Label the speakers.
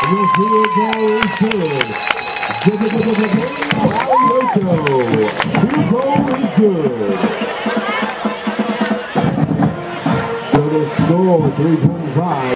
Speaker 1: Your field goal is good. Field goal is good. So the score, 3:25.